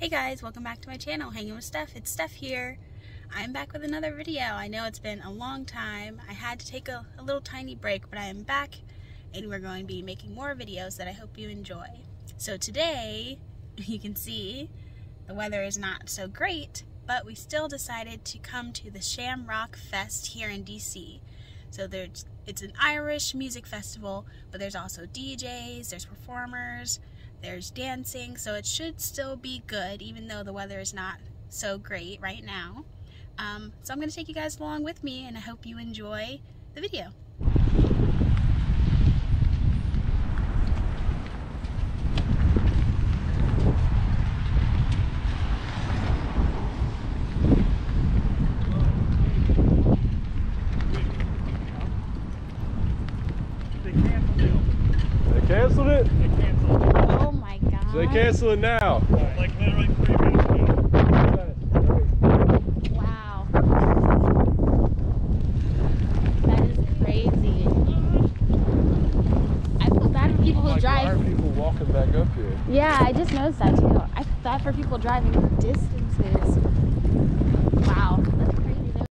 Hey guys, welcome back to my channel, Hanging with Steph. It's Steph here. I'm back with another video. I know it's been a long time. I had to take a little tiny break, but I am back and we're going to be making more videos that I hope you enjoy. So today, you can see the weather is not so great, but we still decided to come to the Shamrock Fest here in DC. So it's an Irish music festival, but there's also DJs, there's performers, there's dancing, so it should still be good even though the weather is not so great right now. So I'm going to take you guys along with me and I hope you enjoy the video. Canceled it? They canceled it. Oh my god. So they cancel it now. Like literally 3 minutes ago. Wow. That is crazy. I feel bad for people who drive. Why are people walking back up here? Yeah, I just noticed that too. I feel bad for people driving distances. Wow, that's crazy though.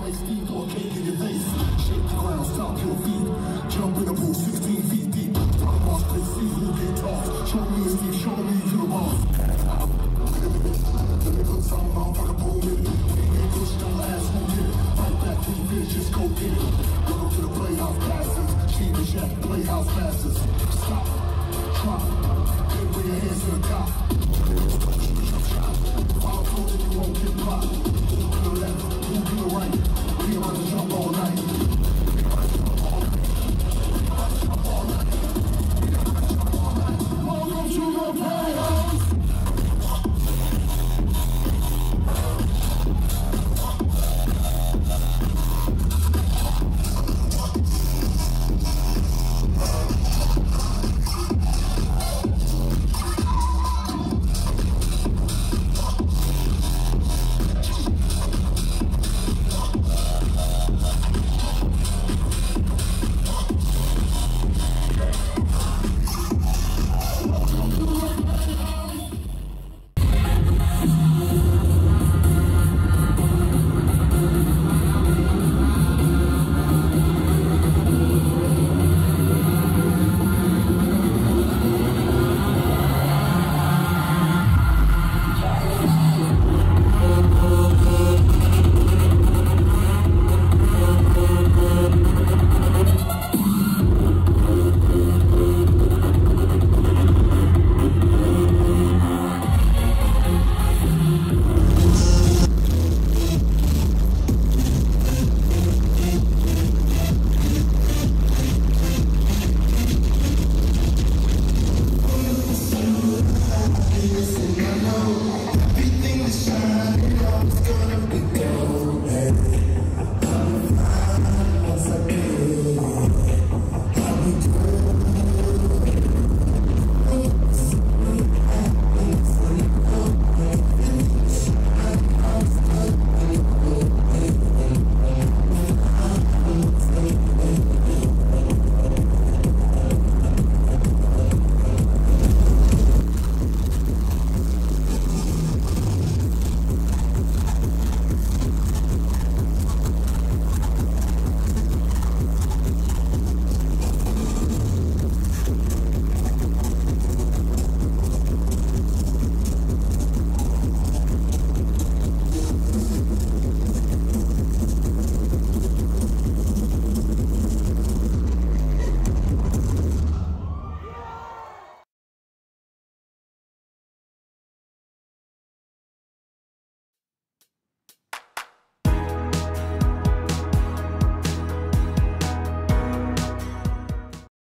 make steam, throw a cake in your face. Shake the ground, stomp your feet. Jump in the pool 16 feet deep. Talk about space, see who get tossed. Show me a Steve, show me you the boss. Let me put something on for the boom in it. We ain't push, don't ask who did it. Fight back, who did, just go get it. Welcome to the Playhouse Passes. She the chef, Playhouse Masters. Stop, drop, then bring your hands to the top.